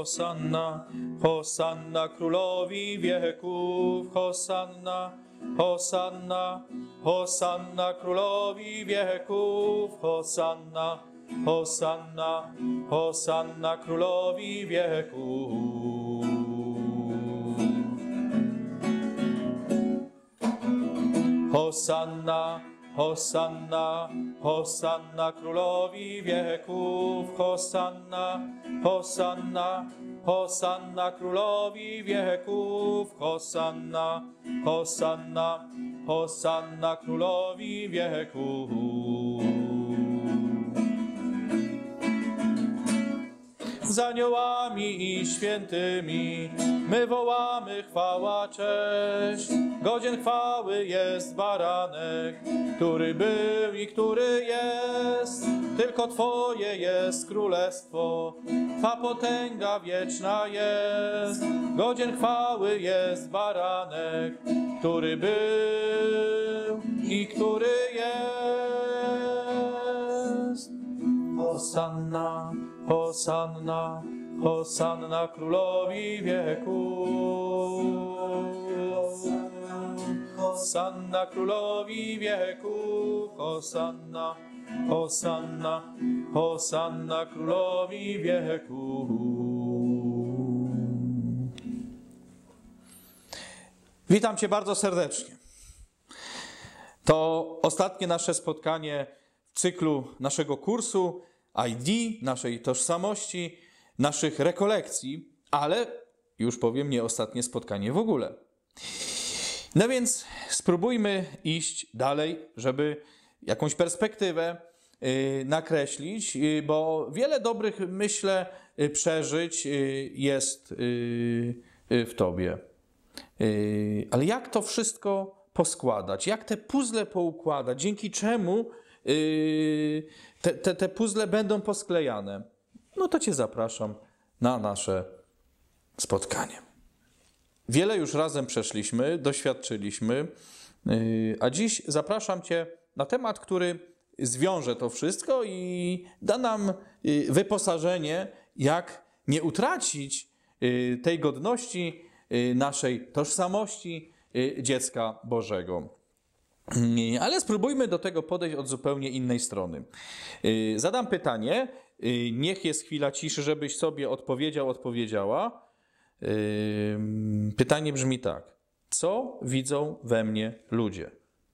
Hosanna, Hosanna Królowi wieków, Hosanna, Hosanna, Hosanna Królowi wieków, Hosanna, Hosanna, Hosanna Królowi wieków. Hosanna, Hosanna, Hosanna Królowi wieków, Hosanna, Hosanna, Hosanna Królowi wieków, Hosanna, Hosanna, Hosanna Królowi wieków. Z aniołami i świętymi my wołamy chwała, cześć. Godzien chwały jest baranek, który był i który jest. Tylko Twoje jest królestwo, Twa potęga wieczna jest. Godzien chwały jest baranek, który był i który jest. Hosanna, Hosanna, Hosanna Królowi wieków. Hosanna Królowi wieków, Hosanna, Hosanna, Hosanna Królowi wieków. Witam Cię bardzo serdecznie. To ostatnie nasze spotkanie w cyklu naszego kursu ID, naszej tożsamości, naszych rekolekcji, ale już powiem, nie ostatnie spotkanie w ogóle. No więc spróbujmy iść dalej, żeby jakąś perspektywę nakreślić, bo wiele dobrych, myślę, przeżyć jest w Tobie. Ale jak to wszystko poskładać? Jak te puzzle poukładać? Dzięki czemu te puzzle będą posklejane? No to Cię zapraszam na nasze spotkanie. Wiele już razem przeszliśmy, doświadczyliśmy, a dziś zapraszam Cię na temat, który zwiąże to wszystko i da nam wyposażenie, jak nie utracić tej godności naszej tożsamości dziecka Bożego. Ale spróbujmy do tego podejść od zupełnie innej strony. Zadam pytanie, niech jest chwila ciszy, żebyś sobie odpowiedziała. Pytanie brzmi tak. Co widzą we mnie ludzie?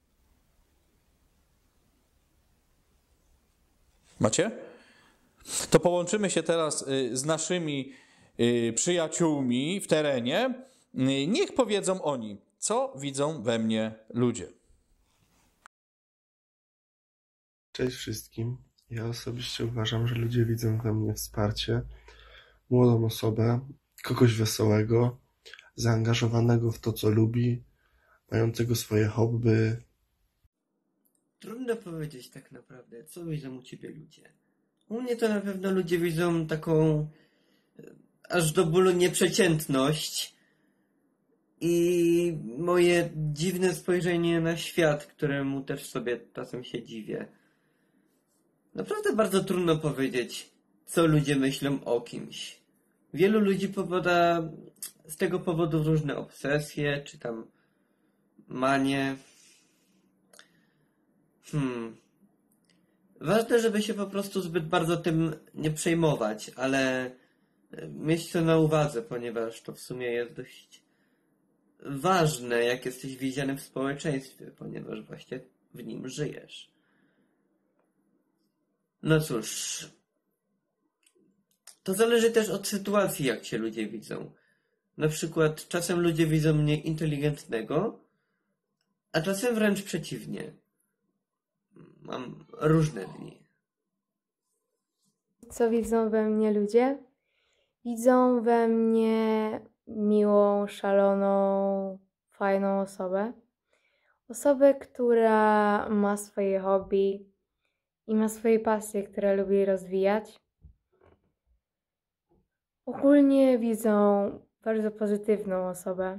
Macie? To połączymy się teraz z naszymi przyjaciółmi w terenie. Niech powiedzą oni, co widzą we mnie ludzie. Cześć wszystkim. Ja osobiście uważam, że ludzie widzą we mnie wsparcie, młodą osobę, kogoś wesołego, zaangażowanego w to, co lubi, mającego swoje hobby. Trudno powiedzieć tak naprawdę, co widzą u ciebie ludzie. U mnie to na pewno ludzie widzą taką aż do bólu nieprzeciętność i moje dziwne spojrzenie na świat, któremu też sobie czasem się dziwię. Naprawdę bardzo trudno powiedzieć, co ludzie myślą o kimś. Wielu ludzi popada z tego powodu różne obsesje, czy tam manie. Ważne, żeby się po prostu zbyt bardzo tym nie przejmować, ale mieć to na uwadze, ponieważ to w sumie jest dość ważne, jak jesteś widziany w społeczeństwie, ponieważ właśnie w nim żyjesz. No cóż, to zależy też od sytuacji, jak cię ludzie widzą. Na przykład czasem ludzie widzą mnie inteligentnego, a czasem wręcz przeciwnie. Mam różne dni. Co widzą we mnie ludzie? Widzą we mnie miłą, szaloną, fajną osobę. Osobę, która ma swoje hobby i ma swoje pasje, które lubi rozwijać. Ogólnie widzą bardzo pozytywną osobę.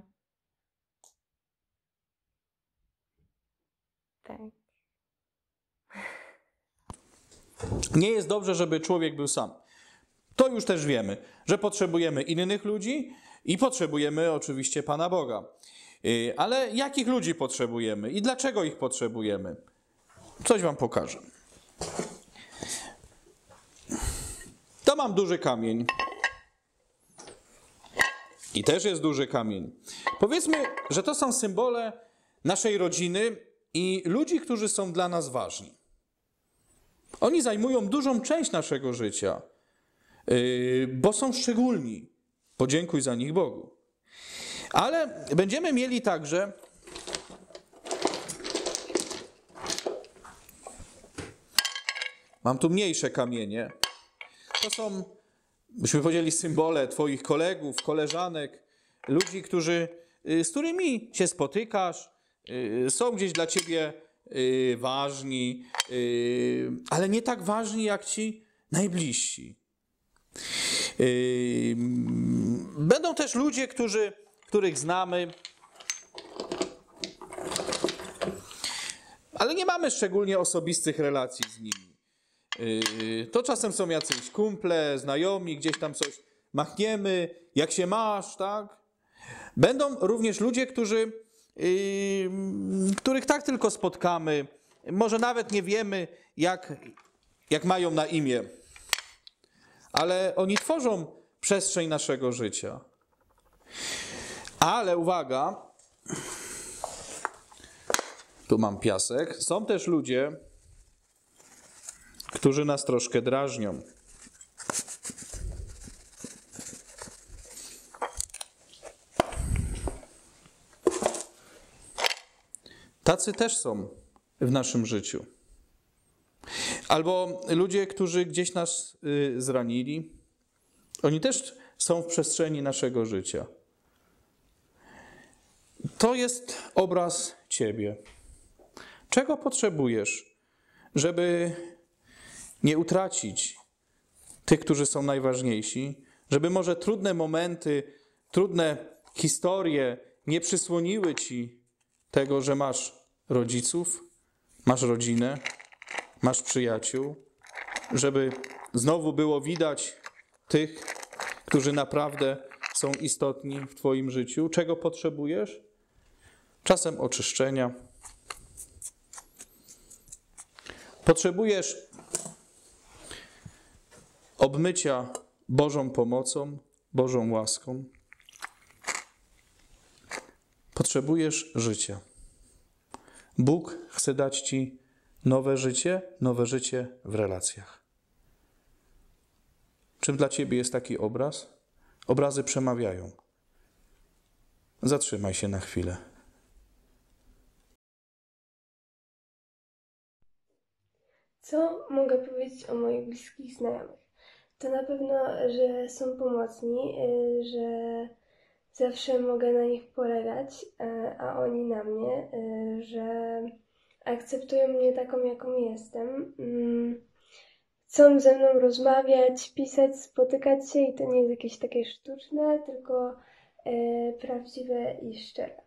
Tak. Nie jest dobrze, żeby człowiek był sam. To już też wiemy, że potrzebujemy innych ludzi i potrzebujemy oczywiście Pana Boga. Ale jakich ludzi potrzebujemy i dlaczego ich potrzebujemy? Coś wam pokażę. To mam duży kamień. I też jest duży kamień. Powiedzmy, że to są symbole naszej rodziny i ludzi, którzy są dla nas ważni. Oni zajmują dużą część naszego życia, bo są szczególni. Podziękuj za nich Bogu. Ale będziemy mieli także mam tu mniejsze kamienie. To są, byśmy powiedzieli, symbole twoich kolegów, koleżanek, ludzi, z którymi się spotykasz, są gdzieś dla ciebie ważni, ale nie tak ważni jak ci najbliżsi. Będą też ludzie, których znamy, ale nie mamy szczególnie osobistych relacji z nimi. To czasem są jacyś kumple, znajomi, gdzieś tam coś machniemy, jak się masz, tak? Będą również ludzie, których tak tylko spotkamy, może nawet nie wiemy, jak mają na imię, ale oni tworzą przestrzeń naszego życia. Ale uwaga, tu mam piasek, są też ludzie, którzy nas troszkę drażnią. Tacy też są w naszym życiu. Albo ludzie, którzy gdzieś nas zranili, oni też są w przestrzeni naszego życia. To jest obraz ciebie. Czego potrzebujesz, żeby nie utracić tych, którzy są najważniejsi, żeby może trudne momenty, trudne historie nie przysłoniły ci tego, że masz rodziców, masz rodzinę, masz przyjaciół, żeby znowu było widać tych, którzy naprawdę są istotni w twoim życiu. Czego potrzebujesz? Czasem oczyszczenia. Potrzebujesz obmycia Bożą pomocą, Bożą łaską. Potrzebujesz życia. Bóg chce dać ci nowe życie w relacjach. Czym dla ciebie jest taki obraz? Obrazy przemawiają. Zatrzymaj się na chwilę. Co mogę powiedzieć o moich bliskich znajomych? To na pewno, że są pomocni, że zawsze mogę na nich polegać, a oni na mnie, że akceptują mnie taką, jaką jestem. Chcą ze mną rozmawiać, pisać, spotykać się i to nie jest jakieś takie sztuczne, tylko prawdziwe i szczere.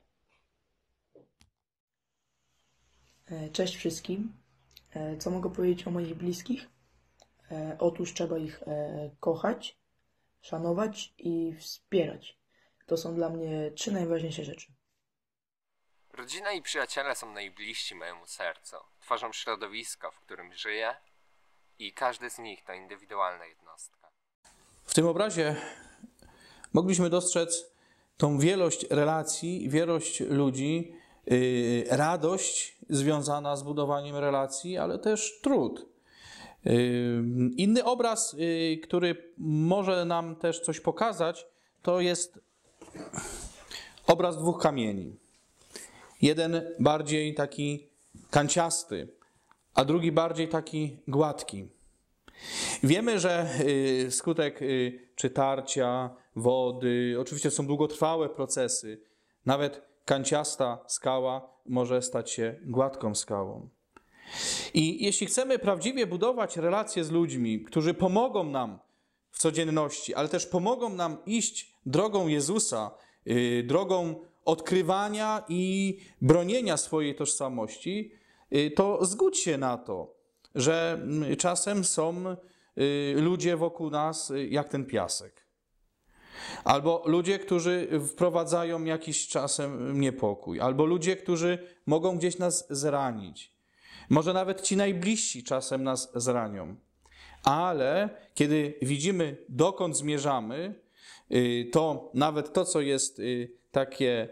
Cześć wszystkim. Co mogę powiedzieć o moich bliskich? Otóż trzeba ich kochać, szanować i wspierać. To są dla mnie 3 najważniejsze rzeczy. Rodzina i przyjaciele są najbliżsi mojemu sercu. Tworzą środowisko, w którym żyję i każdy z nich to indywidualna jednostka. W tym obrazie mogliśmy dostrzec tą wielość relacji, wielość ludzi, radość związana z budowaniem relacji, ale też trud. Inny obraz, który może nam też coś pokazać, to jest obraz 2 kamieni. Jeden bardziej taki kanciasty, a drugi bardziej taki gładki. Wiemy, że wskutek czy tarcia, wody, oczywiście są długotrwałe procesy, nawet kanciasta skała może stać się gładką skałą. I jeśli chcemy prawdziwie budować relacje z ludźmi, którzy pomogą nam w codzienności, ale też pomogą nam iść drogą Jezusa, drogą odkrywania i bronienia swojej tożsamości, to zgódź się na to, że czasem są ludzie wokół nas jak ten piasek. Albo ludzie, którzy wprowadzają jakiś czasem niepokój. Albo ludzie, którzy mogą gdzieś nas zranić. Może nawet ci najbliżsi czasem nas zranią. Ale kiedy widzimy, dokąd zmierzamy, to nawet to, co jest takie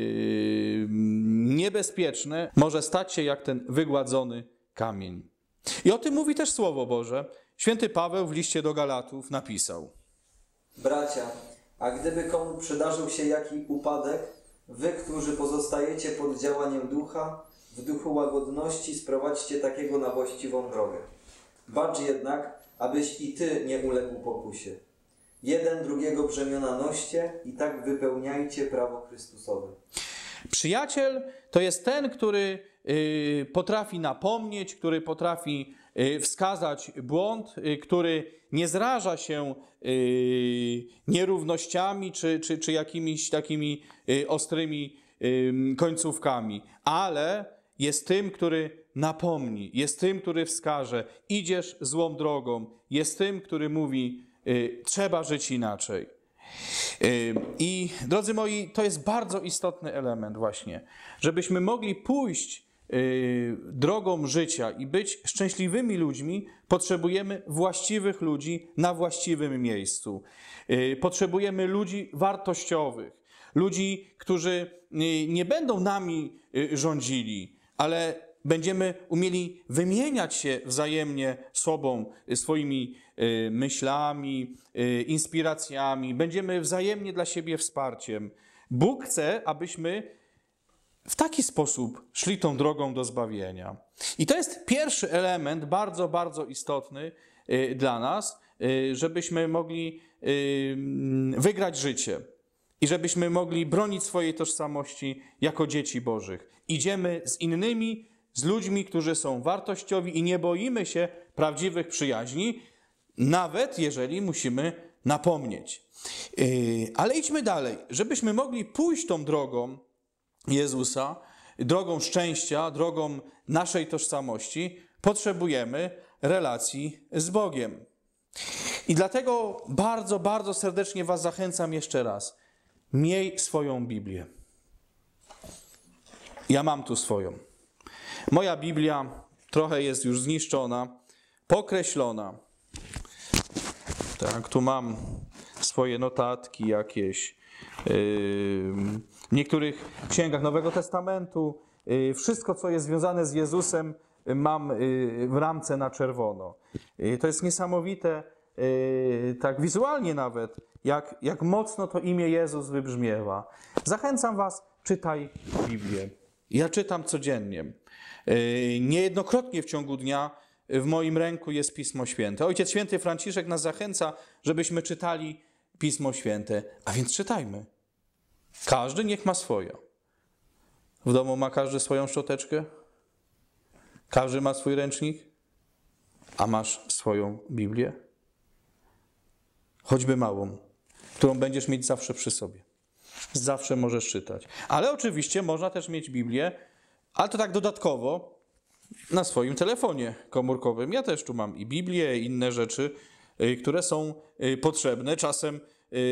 niebezpieczne, może stać się jak ten wygładzony kamień. I o tym mówi też Słowo Boże. Święty Paweł w liście do Galatów napisał: Bracia, a gdyby komu przydarzył się jaki upadek, wy, którzy pozostajecie pod działaniem ducha, w duchu łagodności sprowadźcie takiego na właściwą drogę. Bacz jednak, abyś i ty nie uległ pokusie. Jeden drugiego brzemiona noście i tak wypełniajcie prawo Chrystusowe. Przyjaciel to jest ten, który potrafi napomnieć, który potrafi wskazać błąd, który nie zraża się nierównościami czy jakimiś takimi ostrymi końcówkami, ale jest tym, który napomni, jest tym, który wskaże, idziesz złą drogą, jest tym, który mówi, trzeba żyć inaczej. I drodzy moi, to jest bardzo istotny element właśnie, żebyśmy mogli pójść drogą życia i być szczęśliwymi ludźmi, potrzebujemy właściwych ludzi na właściwym miejscu. Potrzebujemy ludzi wartościowych, ludzi, którzy nie będą nami rządzili, ale będziemy umieli wymieniać się wzajemnie sobą, swoimi myślami, inspiracjami. Będziemy wzajemnie dla siebie wsparciem. Bóg chce, abyśmy w taki sposób szli tą drogą do zbawienia. I to jest pierwszy element, bardzo, bardzo istotny dla nas, żebyśmy mogli wygrać życie i żebyśmy mogli bronić swojej tożsamości jako dzieci Bożych. Idziemy z innymi, z ludźmi, którzy są wartościowi i nie boimy się prawdziwych przyjaźni, nawet jeżeli musimy napomnieć. Ale idźmy dalej. Żebyśmy mogli pójść tą drogą Jezusa, drogą szczęścia, drogą naszej tożsamości, potrzebujemy relacji z Bogiem. I dlatego bardzo, bardzo serdecznie was zachęcam jeszcze raz. Miej swoją Biblię. Ja mam tu swoją. Moja Biblia trochę jest już zniszczona, pokreślona. Tak, tu mam swoje notatki jakieś. W niektórych księgach Nowego Testamentu wszystko, co jest związane z Jezusem, mam w ramce na czerwono. To jest niesamowite, tak wizualnie nawet, jak mocno to imię Jezus wybrzmiewa. Zachęcam was, czytaj Biblię. Ja czytam codziennie. Niejednokrotnie w ciągu dnia w moim ręku jest Pismo Święte. Ojciec Święty Franciszek nas zachęca, żebyśmy czytali Pismo Święte, a więc czytajmy. Każdy niech ma swoje. W domu ma każdy swoją szczoteczkę? Każdy ma swój ręcznik? A masz swoją Biblię? Choćby małą, którą będziesz mieć zawsze przy sobie. Zawsze możesz czytać. Ale oczywiście można też mieć Biblię, ale to tak dodatkowo na swoim telefonie komórkowym. Ja też tu mam i Biblię, i inne rzeczy, które są potrzebne. Czasem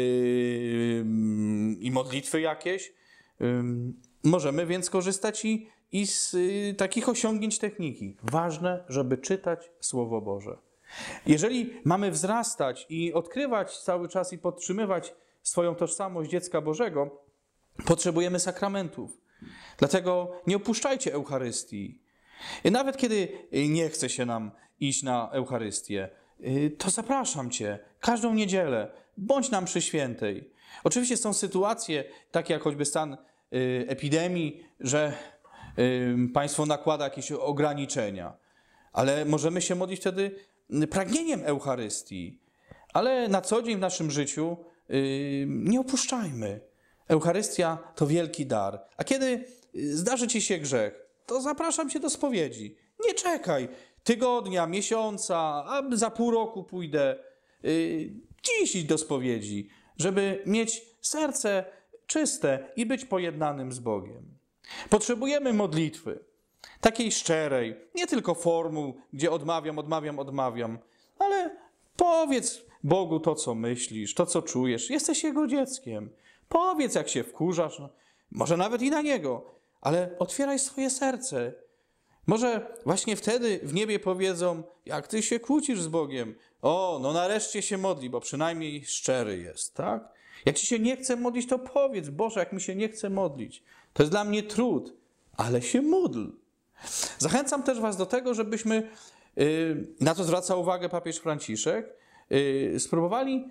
i modlitwy jakieś. Możemy więc korzystać i z takich osiągnięć techniki. Ważne, żeby czytać Słowo Boże. Jeżeli mamy wzrastać i odkrywać cały czas i podtrzymywać swoją tożsamość dziecka Bożego, potrzebujemy sakramentów. Dlatego nie opuszczajcie Eucharystii. Nawet kiedy nie chce się nam iść na Eucharystię, to zapraszam cię każdą niedzielę. Bądź na mszy świętej. Oczywiście są sytuacje, takie jak choćby stan epidemii, że państwo nakłada jakieś ograniczenia. Ale możemy się modlić wtedy pragnieniem Eucharystii. Ale na co dzień w naszym życiu nie opuszczajmy. Eucharystia to wielki dar. A kiedy zdarzy ci się grzech, to zapraszam cię do spowiedzi. Nie czekaj tygodnia, miesiąca, a za pół roku pójdę. Dziś idź do spowiedzi, żeby mieć serce czyste i być pojednanym z Bogiem. Potrzebujemy modlitwy, takiej szczerej, nie tylko formuł, gdzie odmawiam, ale Powiedz Bogu to, co myślisz, to, co czujesz. Jesteś Jego dzieckiem. Powiedz, jak się wkurzasz. No, może nawet i na Niego, ale otwieraj swoje serce. Może właśnie wtedy w niebie powiedzą, jak ty się kłócisz z Bogiem. O, no nareszcie się modli, bo przynajmniej szczery jest, tak? Jak ci się nie chce modlić, to powiedz, Boże, jak mi się nie chce modlić. To jest dla mnie trud, ale się módl. Zachęcam też was do tego, żebyśmy, na to zwraca uwagę papież Franciszek, spróbowali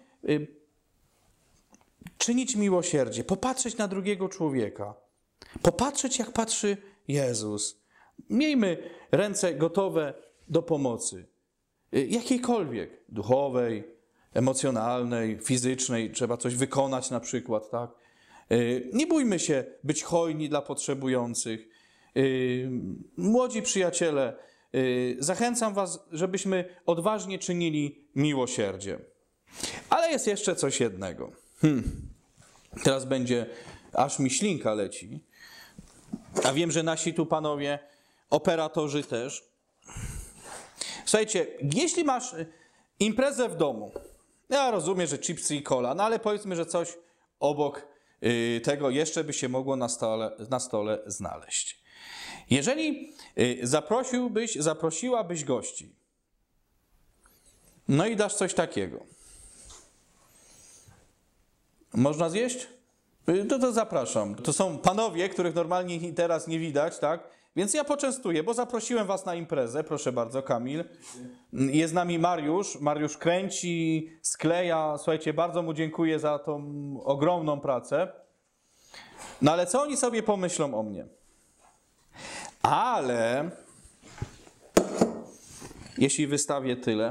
czynić miłosierdzie, popatrzeć na drugiego człowieka, popatrzeć, jak patrzy Jezus. Miejmy ręce gotowe do pomocy, jakiejkolwiek, duchowej, emocjonalnej, fizycznej, trzeba coś wykonać na przykład, tak? Nie bójmy się być hojni dla potrzebujących. Młodzi przyjaciele, zachęcam was, żebyśmy odważnie czynili miłosierdzie. Ale jest jeszcze coś jednego. Teraz będzie, aż mi ślinka leci. A wiem, że nasi tu panowie, operatorzy też. Słuchajcie, jeśli masz imprezę w domu, ja rozumiem, że chipsy i cola, no ale powiedzmy, że coś obok tego jeszcze by się mogło na stole znaleźć. Jeżeli zaprosiłabyś gości, no i dasz coś takiego. Można zjeść? To zapraszam. To są panowie, których normalnie teraz nie widać, tak? Więc ja poczęstuję, bo zaprosiłem was na imprezę. Proszę bardzo, Kamil. Jest z nami Mariusz. Mariusz kręci, skleja. Słuchajcie, bardzo mu dziękuję za tą ogromną pracę. No ale co oni sobie pomyślą o mnie? Ale jeśli wystawię tyle,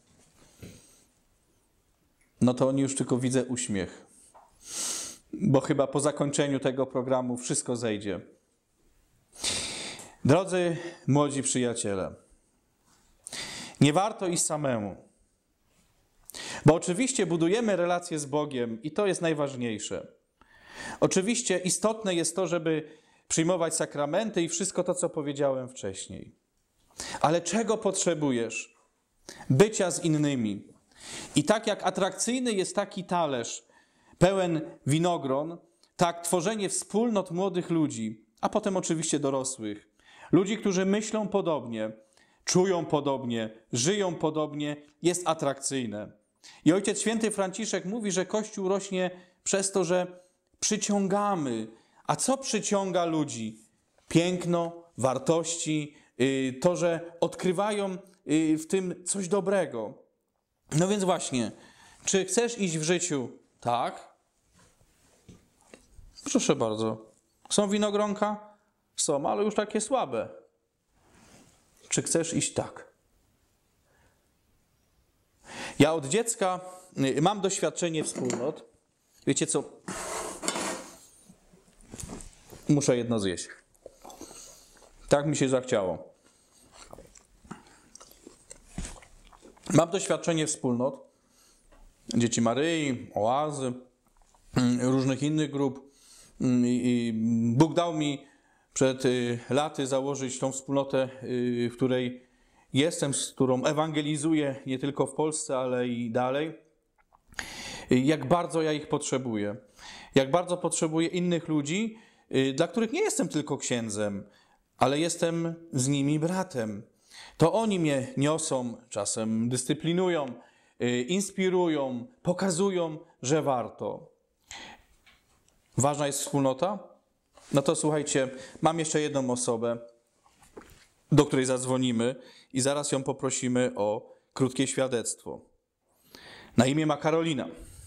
no to oni już tylko widzę uśmiech. Bo chyba po zakończeniu tego programu wszystko zejdzie. Drodzy młodzi przyjaciele, nie warto iść samemu. Bo oczywiście budujemy relacje z Bogiem i to jest najważniejsze. Oczywiście istotne jest to, żeby przyjmować sakramenty i wszystko to, co powiedziałem wcześniej. Ale czego potrzebujesz? Bycia z innymi. I tak jak atrakcyjny jest taki talerz pełen winogron, tak tworzenie wspólnot młodych ludzi, a potem oczywiście dorosłych, ludzi, którzy myślą podobnie, czują podobnie, żyją podobnie, jest atrakcyjne. I Ojciec Święty Franciszek mówi, że Kościół rośnie przez to, że przyciągamy. A co przyciąga ludzi? Piękno, wartości, to, że odkrywają w tym coś dobrego. No więc właśnie, czy chcesz iść w życiu tak? Proszę bardzo. Są winogronka? Są, ale już takie słabe. Czy chcesz iść tak? Ja od dziecka mam doświadczenie wspólnot. Wiecie co? Muszę jedno zjeść. Tak mi się zachciało. Mam doświadczenie wspólnot. Dzieci Maryi, Oazy, różnych innych grup. I Bóg dał mi przed laty założyć tą wspólnotę, w której jestem, z którą ewangelizuję nie tylko w Polsce, ale i dalej. Jak bardzo ja ich potrzebuję. Jak bardzo potrzebuję innych ludzi, dla których nie jestem tylko księdzem, ale jestem z nimi bratem. To oni mnie niosą, czasem dyscyplinują, inspirują, pokazują, że warto. Ważna jest wspólnota? No to słuchajcie, mam jeszcze jedną osobę, do której zadzwonimy i zaraz ją poprosimy o krótkie świadectwo. Na imię ma Karolina.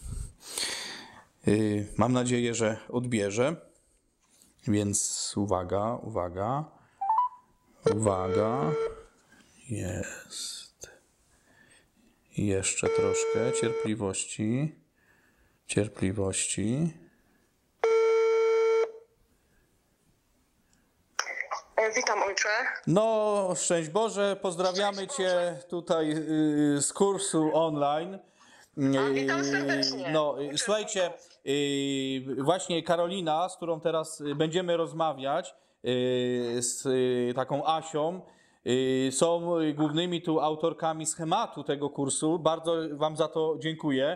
Mam nadzieję, że odbierze. Więc uwaga, uwaga. Uwaga. Jest. Jeszcze troszkę cierpliwości. Cierpliwości. Witam, ojcze. No, szczęść Boże, pozdrawiamy Cię tutaj z kursu online. Witam serdecznie. No, słuchajcie, właśnie Karolina, z którą teraz będziemy rozmawiać, z taką Asią, są głównymi tu autorkami schematu tego kursu. Bardzo Wam za to dziękuję.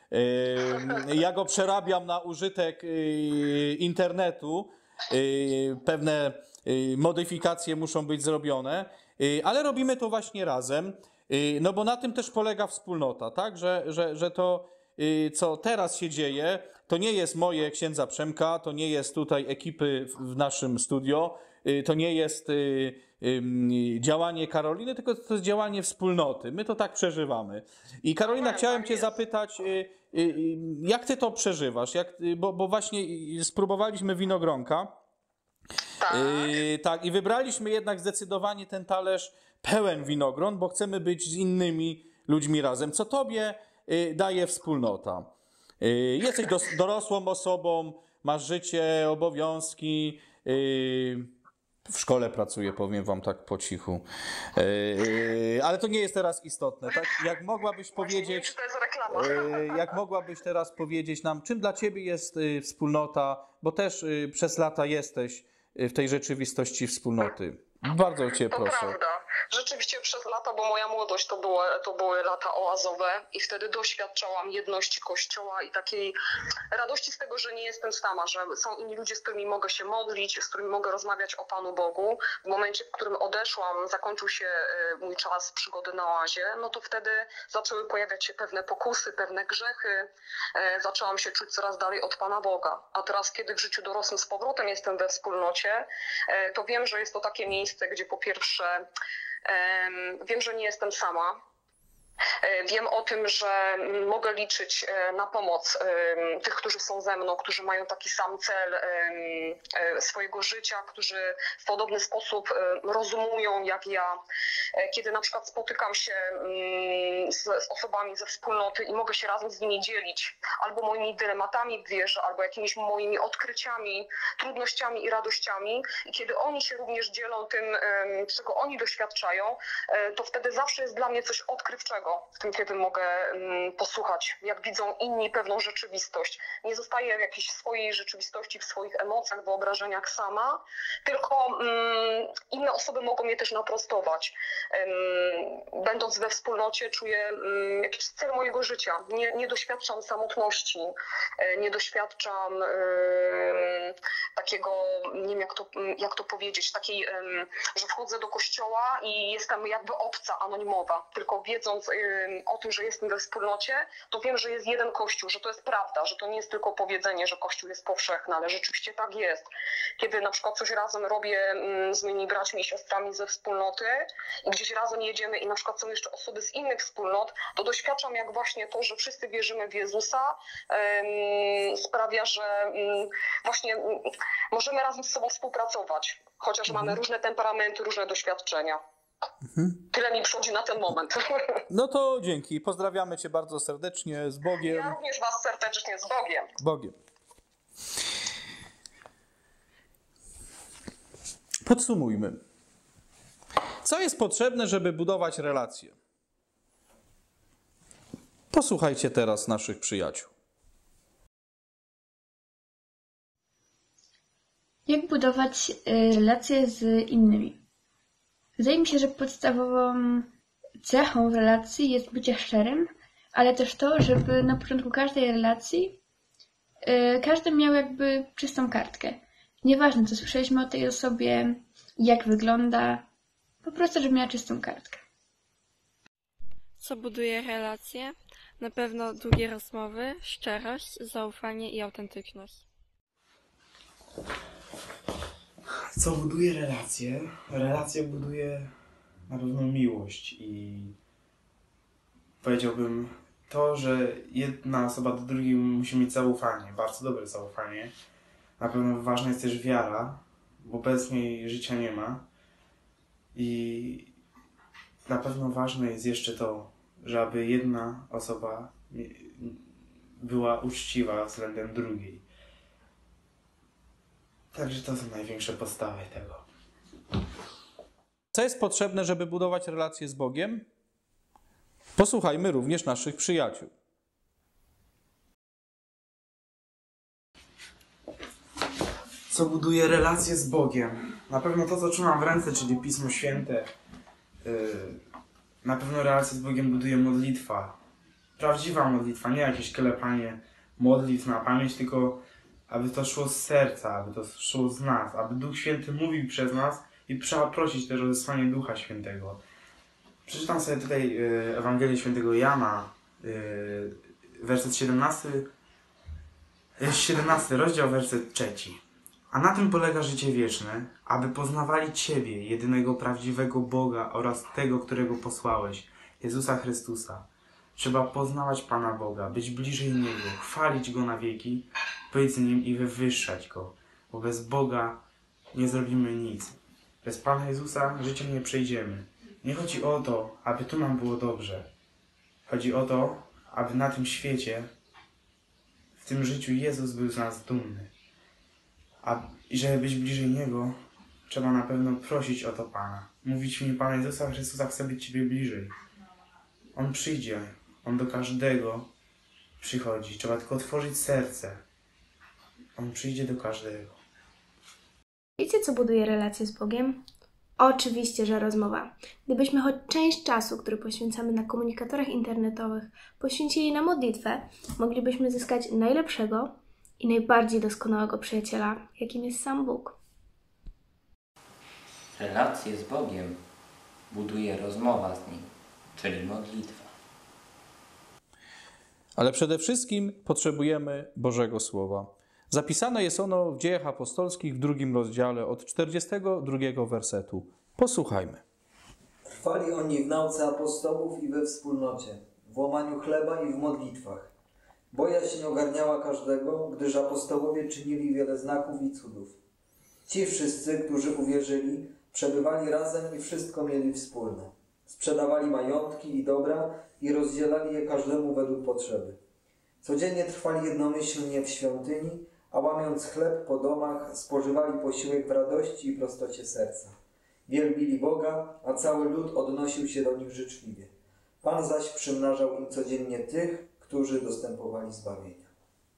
Ja go przerabiam na użytek internetu. Pewne modyfikacje muszą być zrobione, ale robimy to właśnie razem, no bo na tym też polega wspólnota, tak? Że to, co teraz się dzieje, to nie jest moje księdza Przemka, to nie jest tutaj ekipy w naszym studio, to nie jest działanie Karoliny, tylko to jest działanie wspólnoty. My to tak przeżywamy. I Karolina, chciałem Cię zapytać, jak Ty to przeżywasz? Bo właśnie spróbowaliśmy winogronka. Tak, i wybraliśmy jednak zdecydowanie ten talerz pełen winogron, bo chcemy być z innymi ludźmi razem. Co Tobie daje wspólnota? Jesteś dorosłą osobą, masz życie, obowiązki, w szkole pracuję, powiem Wam tak po cichu. Ale to nie jest teraz istotne, tak? Jak mogłabyś powiedzieć, jak mogłabyś teraz powiedzieć nam, czym dla Ciebie jest wspólnota, bo też przez lata jesteś w tej rzeczywistości wspólnoty. Bardzo Cię proszę. To prawda. Rzeczywiście przez lata, bo moja młodość to były lata oazowe i wtedy doświadczałam jedności Kościoła i takiej radości z tego, że nie jestem sama, że są inni ludzie, z którymi mogę się modlić, z którymi mogę rozmawiać o Panu Bogu. W momencie, w którym odeszłam, zakończył się mój czas przygody na oazie, no to wtedy zaczęły pojawiać się pewne pokusy, pewne grzechy. Zaczęłam się czuć coraz dalej od Pana Boga. A teraz, kiedy w życiu dorosłym z powrotem jestem we wspólnocie, to wiem, że jest to takie miejsce, gdzie po pierwsze wiem, że nie jestem sama. Wiem o tym, że mogę liczyć na pomoc tych, którzy są ze mną, którzy mają taki sam cel swojego życia, którzy w podobny sposób rozumują jak ja. Kiedy na przykład spotykam się z osobami ze wspólnoty i mogę się razem z nimi dzielić albo moimi dylematami w wierze, albo jakimiś moimi odkryciami, trudnościami i radościami, i kiedy oni się również dzielą tym, czego oni doświadczają, to wtedy zawsze jest dla mnie coś odkrywczego w tym, kiedy mogę posłuchać, jak widzą inni pewną rzeczywistość. Nie zostaję w jakiejś swojej rzeczywistości, w swoich emocjach, wyobrażeniach sama, tylko inne osoby mogą mnie też naprostować. Będąc we wspólnocie, czuję jakiś cel mojego życia. Nie doświadczam samotności, nie doświadczam takiego, nie wiem jak to powiedzieć, takiej, że wchodzę do kościoła i jestem jakby obca, anonimowa, tylko wiedząc o tym, że jestem we wspólnocie, to wiem, że jest jeden Kościół, że to jest prawda, że to nie jest tylko powiedzenie, że Kościół jest powszechny, ale rzeczywiście tak jest. Kiedy na przykład coś razem robię z moimi braćmi i siostrami ze wspólnoty i gdzieś razem jedziemy i na przykład są jeszcze osoby z innych wspólnot, to doświadczam, jak właśnie to, że wszyscy wierzymy w Jezusa, sprawia, że właśnie możemy razem z sobą współpracować, chociaż mamy różne temperamenty, różne doświadczenia. Tyle mi przychodzi na ten moment. No to dzięki. Pozdrawiamy Cię bardzo serdecznie. Z Bogiem. Ja również Was serdecznie z Bogiem. Bogiem. Podsumujmy. Co jest potrzebne, żeby budować relacje? Posłuchajcie teraz naszych przyjaciół. Jak budować relacje z innymi? Wydaje mi się, że podstawową cechą relacji jest bycie szczerym, ale też to, żeby na początku każdej relacji każdy miał jakby czystą kartkę. Nieważne, co słyszeliśmy o tej osobie, jak wygląda, po prostu, żeby miała czystą kartkę. Co buduje relacje? Na pewno długie rozmowy, szczerość, zaufanie i autentyczność. Co buduje relacje? Relacje buduje na pewno miłość i powiedziałbym to, że jedna osoba do drugiej musi mieć zaufanie, bardzo dobre zaufanie. Na pewno ważna jest też wiara, bo bez niej życia nie ma. I na pewno ważne jest jeszcze to, żeby jedna osoba była uczciwa względem drugiej. Także to są największe podstawy tego. Co jest potrzebne, żeby budować relacje z Bogiem? Posłuchajmy również naszych przyjaciół. Co buduje relacje z Bogiem? Na pewno to, co trzymam w ręce, czyli Pismo Święte. na pewno relację z Bogiem buduje modlitwa. Prawdziwa modlitwa, nie jakieś klepanie modlitw na pamięć, tylko aby to szło z serca, aby to szło z nas, aby Duch Święty mówił przez nas i trzeba prosić też o zesłanie Ducha Świętego. Przeczytam sobie tutaj Ewangelię Świętego Jana, werset 17 rozdział, werset 3. A na tym polega życie wieczne, aby poznawali Ciebie, jedynego prawdziwego Boga oraz Tego, którego posłałeś, Jezusa Chrystusa. Trzeba poznawać Pana Boga, być bliżej Niego, chwalić Go na wieki, być z Nim i wywyższać Go, bo bez Boga nie zrobimy nic. Bez Pana Jezusa życiem nie przejdziemy. Nie chodzi o to, aby tu nam było dobrze. Chodzi o to, aby na tym świecie, w tym życiu Jezus był z nas dumny. I żeby być bliżej Niego, trzeba na pewno prosić o to Pana. Mówić mi, Pana Jezusa Chrystusa, chcę być Ciebie bliżej. On przyjdzie, On do każdego przychodzi. Trzeba tylko otworzyć serce. On przyjdzie do każdego. Wiecie, co buduje relacje z Bogiem? Oczywiście, że rozmowa. Gdybyśmy choć część czasu, który poświęcamy na komunikatorach internetowych, poświęcili na modlitwę, moglibyśmy zyskać najlepszego i najbardziej doskonałego przyjaciela, jakim jest sam Bóg. Relacje z Bogiem buduje rozmowa z Nim, czyli modlitwa. Ale przede wszystkim potrzebujemy Bożego Słowa. Zapisane jest ono w Dziejach Apostolskich w 2 rozdziale od 42 wersetu. Posłuchajmy. Trwali oni w nauce apostołów i we wspólnocie, w łamaniu chleba i w modlitwach. Bojaźń ogarniała każdego, gdyż apostołowie czynili wiele znaków i cudów. Ci wszyscy, którzy uwierzyli, przebywali razem i wszystko mieli wspólne. Sprzedawali majątki i dobra i rozdzielali je każdemu według potrzeby. Codziennie trwali jednomyślnie w świątyni, a łamiąc chleb po domach, spożywali posiłek w radości i prostocie serca. Wielbili Boga, a cały lud odnosił się do nich życzliwie. Pan zaś przymnażał im codziennie tych, którzy dostępowali zbawienia.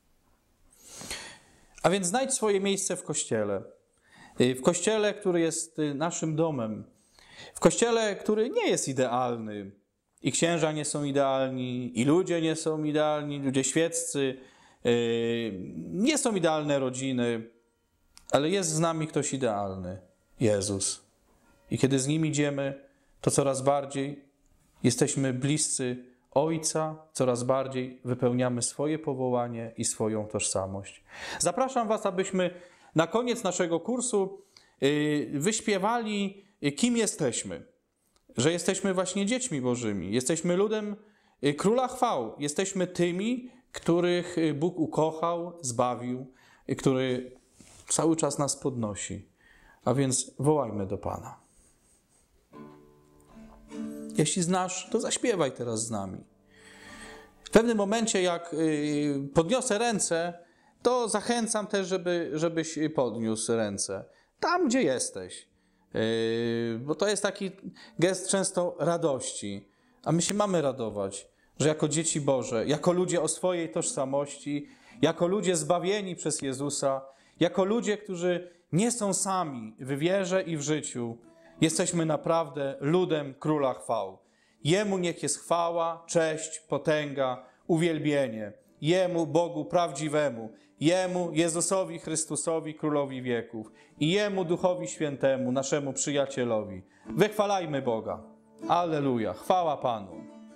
A więc znajdź swoje miejsce w Kościele. W Kościele, który jest naszym domem. W Kościele, który nie jest idealny. I księża nie są idealni, i ludzie nie są idealni, ludzie świeccy, nie są idealne rodziny, ale jest z nami ktoś idealny, Jezus. I kiedy z Nim idziemy, to coraz bardziej jesteśmy bliscy Ojca, coraz bardziej wypełniamy swoje powołanie i swoją tożsamość. Zapraszam Was, abyśmy na koniec naszego kursu wyśpiewali, kim jesteśmy. Że jesteśmy właśnie dziećmi Bożymi, jesteśmy ludem Króla Chwał, jesteśmy tymi, których Bóg ukochał, zbawił, który cały czas nas podnosi. A więc wołajmy do Pana. Jeśli znasz, to zaśpiewaj teraz z nami. W pewnym momencie, jak podniosę ręce, to zachęcam też, żebyś podniósł ręce. Tam, gdzie jesteś. Bo to jest taki gest często radości. A my się mamy radować, że jako dzieci Boże, jako ludzie o swojej tożsamości, jako ludzie zbawieni przez Jezusa, jako ludzie, którzy nie są sami w wierze i w życiu, jesteśmy naprawdę ludem Króla Chwał. Jemu niech jest chwała, cześć, potęga, uwielbienie. Jemu, Bogu prawdziwemu, Jemu, Jezusowi Chrystusowi, Królowi wieków i Jemu, Duchowi Świętemu, naszemu przyjacielowi. Wychwalajmy Boga. Alleluja. Chwała Panu.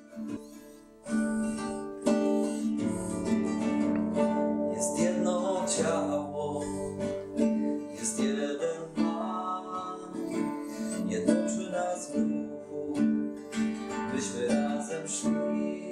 Jest jedno ciało, jest jeden Pan, jednoczy nas w duchu, byśmy razem szli.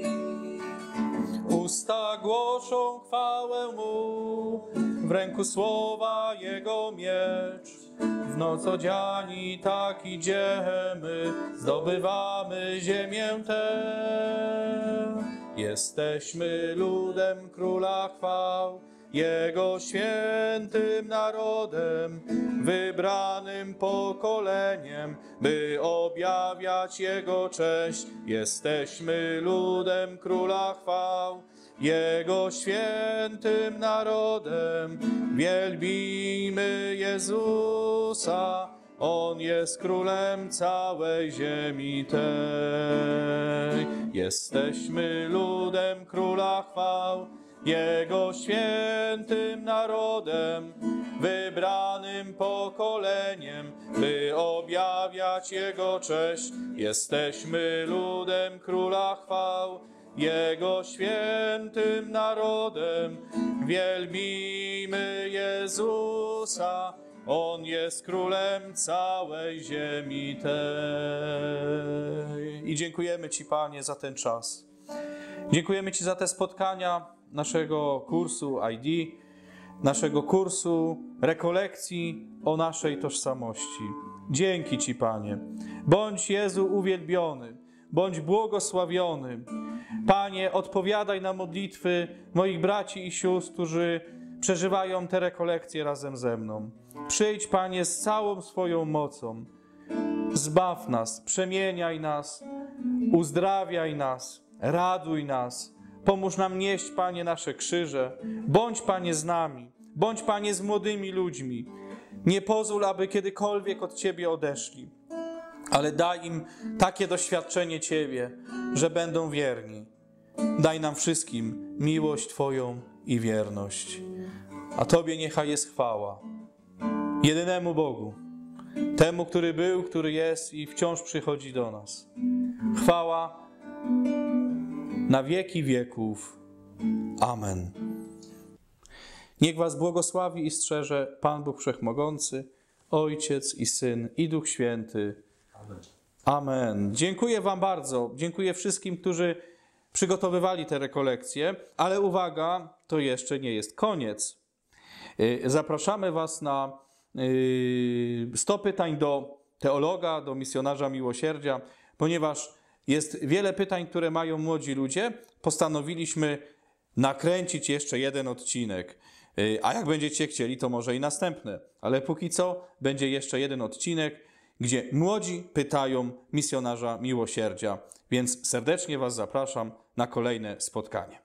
Usta głoszą chwałę Mu, w ręku słowa Jego miecz. W noc odziani tak idziemy, zdobywamy ziemię tę. Jesteśmy ludem Króla Chwał, Jego świętym narodem, wybranym pokoleniem, by objawiać Jego cześć. Jesteśmy ludem Króla Chwał, Jego świętym narodem, wielbimy Jezusa, On jest królem całej ziemi tej. Jesteśmy ludem króla chwał, Jego świętym narodem, wybranym pokoleniem, by objawiać Jego cześć. Jesteśmy ludem króla chwał, Jego świętym narodem, wielbimy Jezusa, On jest królem całej ziemi tej. I dziękujemy Ci, Panie, za ten czas. Dziękujemy Ci za te spotkania naszego kursu ID, naszego kursu rekolekcji o naszej tożsamości. Dzięki Ci, Panie. Bądź, Jezu, uwielbiony, bądź błogosławiony. Panie, odpowiadaj na modlitwy moich braci i sióstr, którzy przeżywają te rekolekcje razem ze mną. Przyjdź, Panie, z całą swoją mocą. Zbaw nas, przemieniaj nas, uzdrawiaj nas, raduj nas. Pomóż nam nieść, Panie, nasze krzyże. Bądź, Panie, z nami. Bądź, Panie, z młodymi ludźmi. Nie pozwól, aby kiedykolwiek od Ciebie odeszli, ale daj im takie doświadczenie Ciebie, że będą wierni. Daj nam wszystkim miłość Twoją i wierność. A Tobie niechaj jest chwała. Jedynemu Bogu, temu, który był, który jest i wciąż przychodzi do nas. Chwała na wieki wieków. Amen. Niech was błogosławi i strzeże Pan Bóg Wszechmogący, Ojciec i Syn i Duch Święty. Amen. Amen. Dziękuję wam bardzo. Dziękuję wszystkim, którzy przygotowywali te rekolekcje, ale uwaga, to jeszcze nie jest koniec. Zapraszamy was na 100 pytań do teologa, do misjonarza miłosierdzia, ponieważ jest wiele pytań, które mają młodzi ludzie. Postanowiliśmy nakręcić jeszcze jeden odcinek. A jak będziecie chcieli, to może i następne. Ale póki co będzie jeszcze jeden odcinek, gdzie młodzi pytają misjonarza miłosierdzia. Więc serdecznie was zapraszam na kolejne spotkanie.